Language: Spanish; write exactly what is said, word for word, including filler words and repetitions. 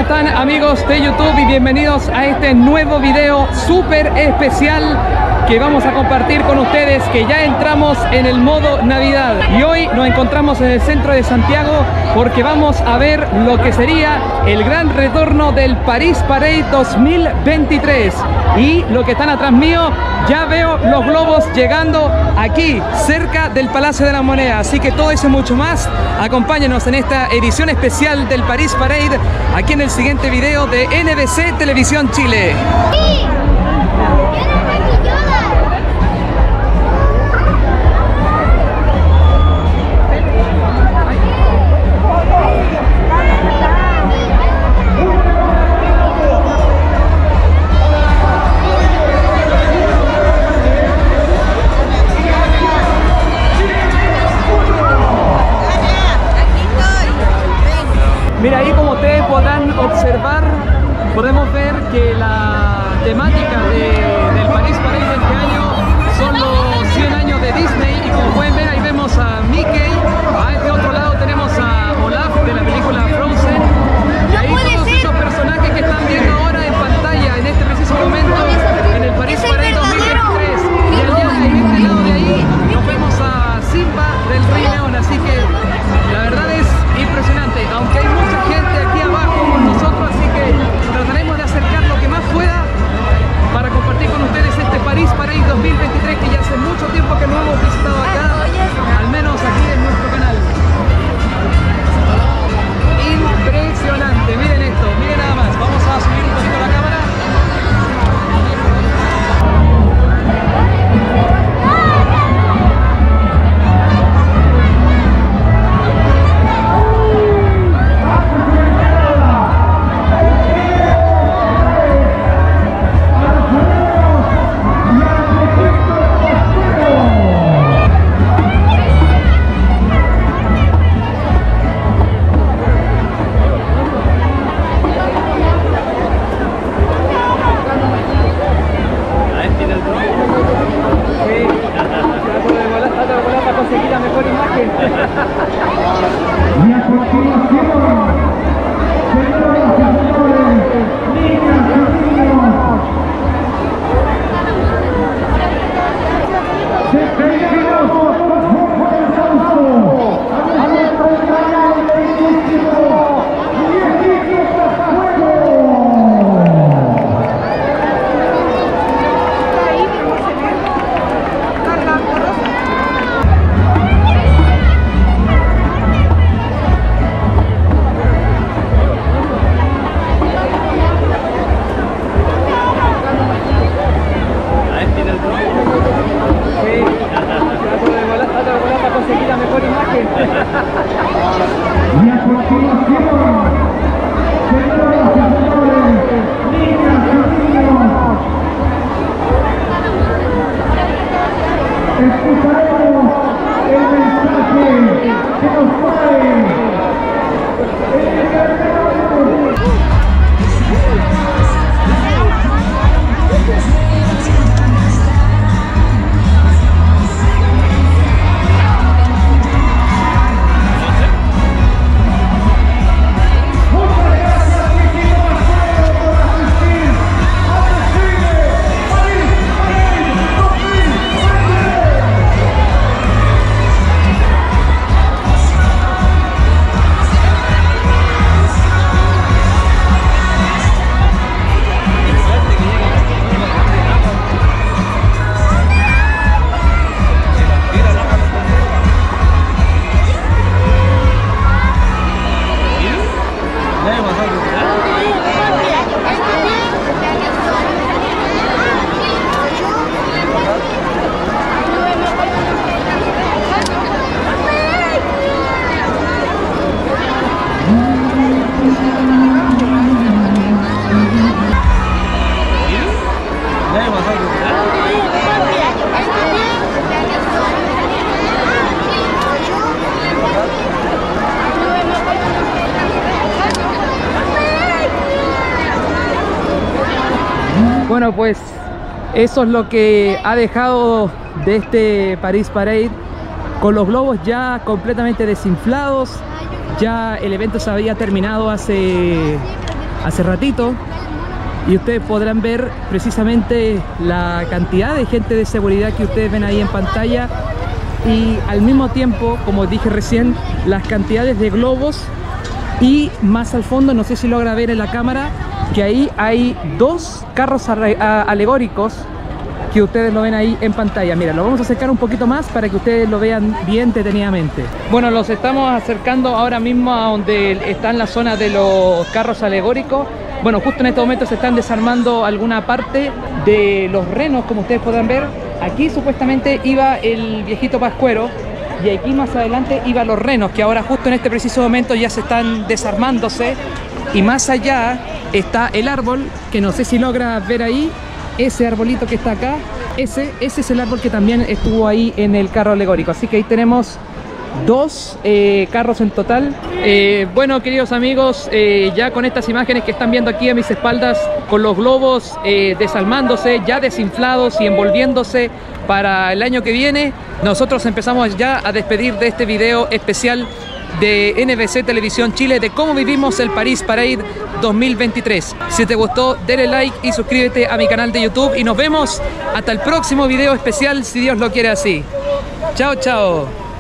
están, amigos de YouTube? Y bienvenidos a este nuevo video súper especial que vamos a compartir con ustedes, que ya entramos en el modo Navidad. Y hoy nos encontramos en el centro de Santiago porque vamos a ver lo que sería el gran retorno del París Parade dos mil veintitrés. Y lo que están atrás mío, ya veo los globos llegando aquí, cerca del Palacio de la Moneda. Así que todo eso y mucho más, acompáñenos en esta edición especial del París Parade, aquí en el siguiente video de N B C Televisión Chile. ¡Sí! Mira, ahí como ustedes podrán observar, podemos ver que la temática de, del París Parade de este año son los cien años de Disney, y como pueden ver ahí vemos a Mickey, a este otro lado tenemos a Olaf de la película Frozen, y ahí todos esos personajes que están viendo ahora en pantalla en este preciso momento en el París Parade dos mil veintitrés. Y allá en este lado de ahí nos vemos a Simba del Rey León, así que la verdad es impresionante, aunque hay mucha gente aquí abajo con nosotros, así que trataremos de acercar lo que más pueda para compartir con ustedes este París Parade dos mil veintitrés, que ya hace mucho tiempo que no hemos visitado acá, al menos aquí en nuestro canal. Impresionante, miren esto, miren nada más, vamos a subir un poquito la cámara. Bueno, pues eso es lo que ha dejado de este París Parade, con los globos ya completamente desinflados. Ya el evento se había terminado hace hace ratito, y ustedes podrán ver precisamente la cantidad de gente de seguridad que ustedes ven ahí en pantalla, y al mismo tiempo, como dije recién, las cantidades de globos. Y más al fondo, no sé si logra ver en la cámara, que ahí hay dos carros alegóricos que ustedes lo ven ahí en pantalla. Mira, lo vamos a acercar un poquito más para que ustedes lo vean bien detenidamente. Bueno, los estamos acercando ahora mismo a donde está en la zona de los carros alegóricos. Bueno, justo en este momento se están desarmando alguna parte de los renos, como ustedes podrán ver. Aquí supuestamente iba el viejito pascuero, y aquí más adelante iban los renos, que ahora justo en este preciso momento ya se están desarmándose. Y más allá está el árbol, que no sé si logras ver ahí, ese arbolito que está acá, ese, ese es el árbol que también estuvo ahí en el carro alegórico. Así que ahí tenemos dos eh, carros en total. Eh, bueno, queridos amigos, eh, ya con estas imágenes que están viendo aquí a mis espaldas, con los globos eh, desarmándose, ya desinflados y envolviéndose para el año que viene, nosotros empezamos ya a despedir de este video especial de N B C Televisión Chile de cómo vivimos el París Parade dos mil veintitrés. Si te gustó, dale like y suscríbete a mi canal de YouTube, y nos vemos hasta el próximo video especial, si Dios lo quiere así. Chao, chao.